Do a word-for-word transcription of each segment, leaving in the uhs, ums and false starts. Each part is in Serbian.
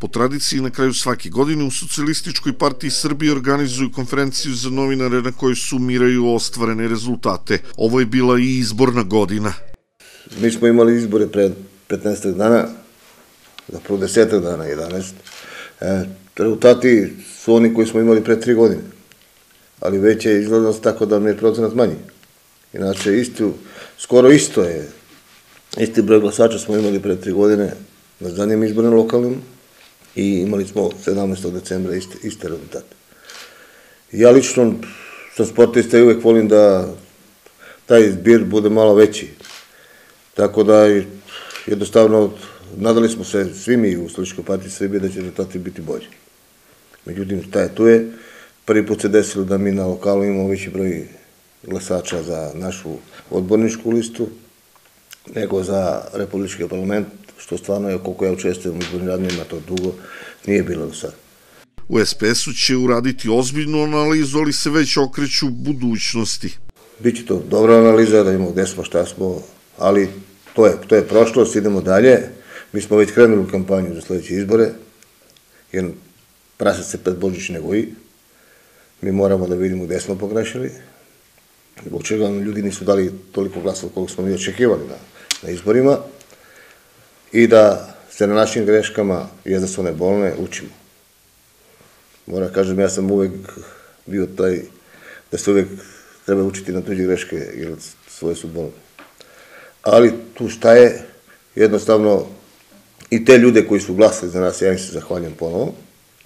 Po tradiciji na kraju svake godine u Socijalističkoj partiji Srbije organizuju konferenciju za novinare na kojoj sumiraju ostvarene rezultate. Ovo je bila i izborna godina. Mi smo imali izbore pred petnaest dana, zapravo deset dana, jedanaest. Rezultati su oni koji smo imali pre tri godine, ali već je izlaznost tako da mi je procenat manji. Inače, isto, skoro isto je, isti broj glasača smo imali pre tri godine na zadnjem izbornim lokalnim i imali smo sedamnaestog decembra iste, iste rezultate. Ja lično sam sportista i uvek volim da taj zbir bude malo veći. Tako da, jednostavno, nadali smo se svi mi u Socijalističkoj partiji Srbije da će rezultati biti bolji. Međutim, šta je tu je, prvi put se desilo da mi na lokalu imamo veći broj glasača za našu odborničku listu, nego za Republički parlament, što stvarno je, koliko ja učestvujem u izbornim radnjima, to dugo nije bilo do sada. U es pe es-u će uraditi ozbiljnu analizu, ali se već okreću budućnosti. Biće to dobra analiza, da imamo gde smo, šta smo, ali to je, to je prošlost, idemo dalje. Mi smo već krenuli u kampanju za sledeće izbore, jer prasad se pred Božić ne goji. Mi moramo da vidimo gde smo pogrešili, zbog čega ljudi nisu dali toliko glasova koliko smo mi očekivali na, na izborima, i da se na našim greškama, jer da su one bolne, učimo. Moram kažem, ja sam uvek bio taj, da se uvek treba učiti na tuđe greške, jer svoje su bolne. Ali tu šta je, jednostavno, i te ljude koji su glasali za nas, ja im se zahvaljujem ponovo,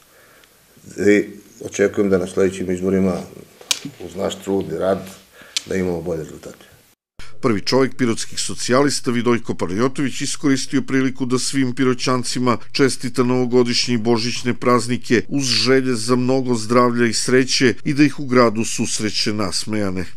i očekujem da na sledećim izborima, uz naš trud i rad, da imamo bolje rezultate. Prvi čovjek pirotskih socijalista, Vidojko Parajotović, iskoristio priliku da svim piroćancima čestita novogodišnje i božićne praznike uz želje za mnogo zdravlja i sreće i da ih u gradu susreće nasmejane.